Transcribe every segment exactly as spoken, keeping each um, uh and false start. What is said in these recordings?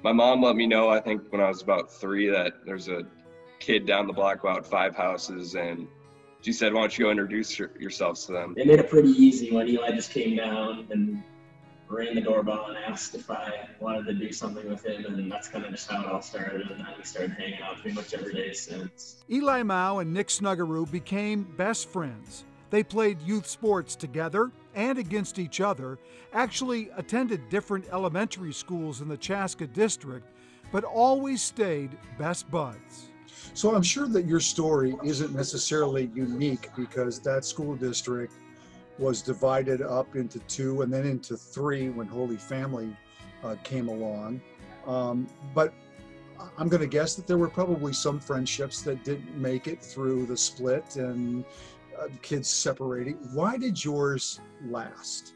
My mom let me know, I think when I was about three, that there's a kid down the block about five houses, and she said, why don't you go introduce your, yourselves to them? They made it pretty easy when Eli just came down and rang the doorbell and asked if I wanted to do something with him, and that's kind of just how it all started, and then we started hanging out pretty much every day since. Eli Mao and Nick Snuggerud became best friends. They played youth sports together and against each other, actually attended different elementary schools in the Chaska district, but always stayed best buds. So I'm sure that your story isn't necessarily unique, because that school district was divided up into two and then into three when Holy Family uh, came along. Um, but I'm going to guess that there were probably some friendships that didn't make it through the split and uh, kids separating. Why did yours last?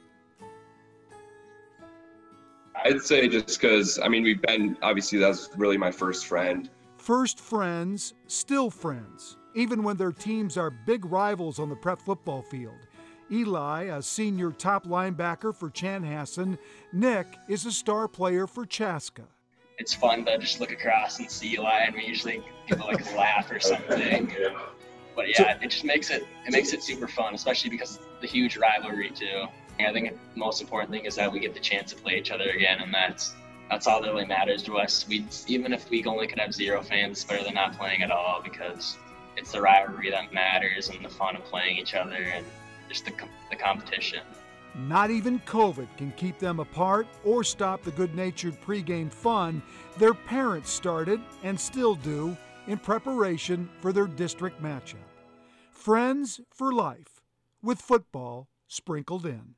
I'd say just because, I mean, we've been, obviously that was really my first friend. First friends, still friends, even when their teams are big rivals on the prep football field. Eli, a senior top linebacker for Chanhassen. Nick is a star player for Chaska. It's fun to just look across and see Eli, and we usually give like a laugh or something. But yeah, it just makes it it makes it super fun, especially because of the huge rivalry too. And I think the most important thing is that we get the chance to play each other again, and that's that's all that really matters to us. We even if we only could have zero fans, it's better than not playing at all, because it's the rivalry that matters and the fun of playing each other and just the the competition. Not even COVID can keep them apart or stop the good-natured pregame fun their parents started and still do in preparation for their district matchup. Friends for life, with football sprinkled in.